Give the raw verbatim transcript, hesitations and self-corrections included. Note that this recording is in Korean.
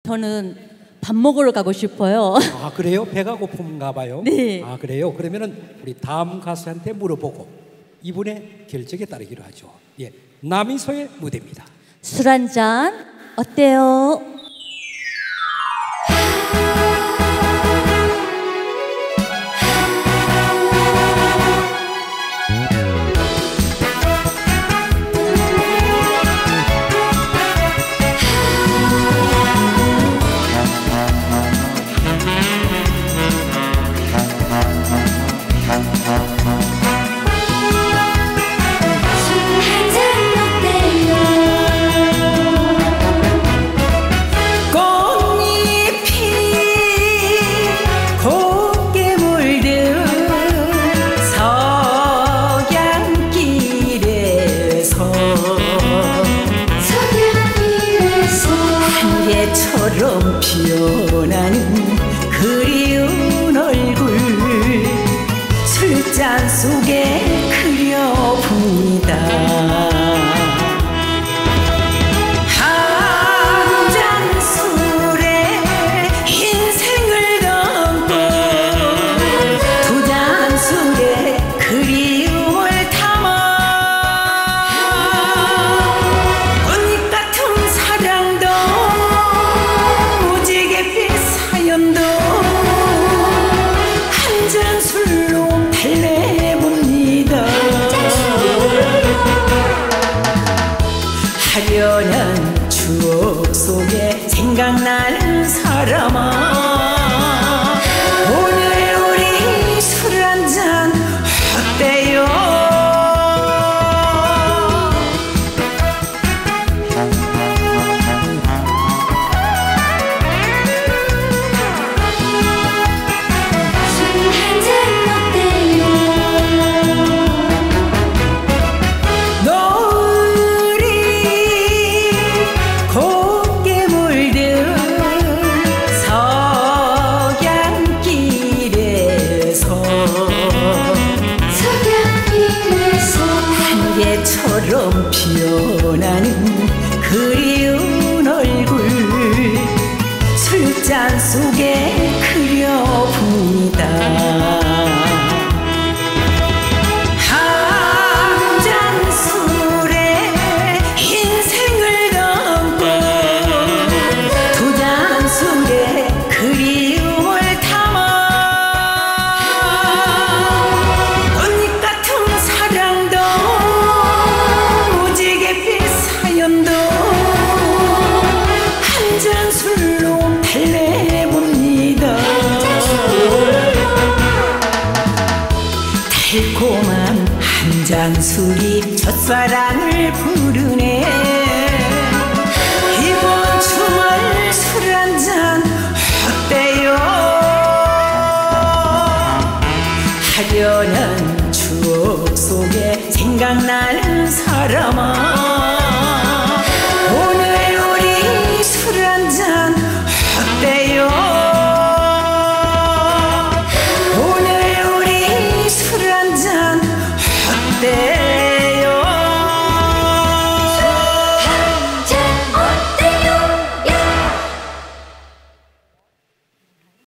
저는 밥 먹으러 가고 싶어요. 아, 그래요? 배가 고픈가 봐요. 네. 아, 그래요? 그러면은 우리 다음 가수한테 물어보고 이분의 결정에 따르기로 하죠. 예, 남이소의 무대입니다. 술 한잔 어때요? 처럼 피어나는 그리운 얼굴 술잔 속에 그려봅니다. 한 잔 술에 인생을 담고 두 잔 술에 그리움을 담아 꽃잎 같은 사랑도 한 잔 술로 달래봅니다. 화려한 추억 속에 생각나는 사람아, 오늘 우리 술 한잔 어때요? 처럼 피어나는 그리운 얼굴 술잔 속에 그려봅니다. 한 잔 술에 인생을 담고 두 잔 술에 그리움을 담아 꽃잎 같은 사랑도 한 잔 술로 달래봅니다. 달콤한 한 잔 술이 첫사랑을 부르네. 이번 주말 술 한 잔 어때요? 화려한 추억 속에 생각나는 사람아,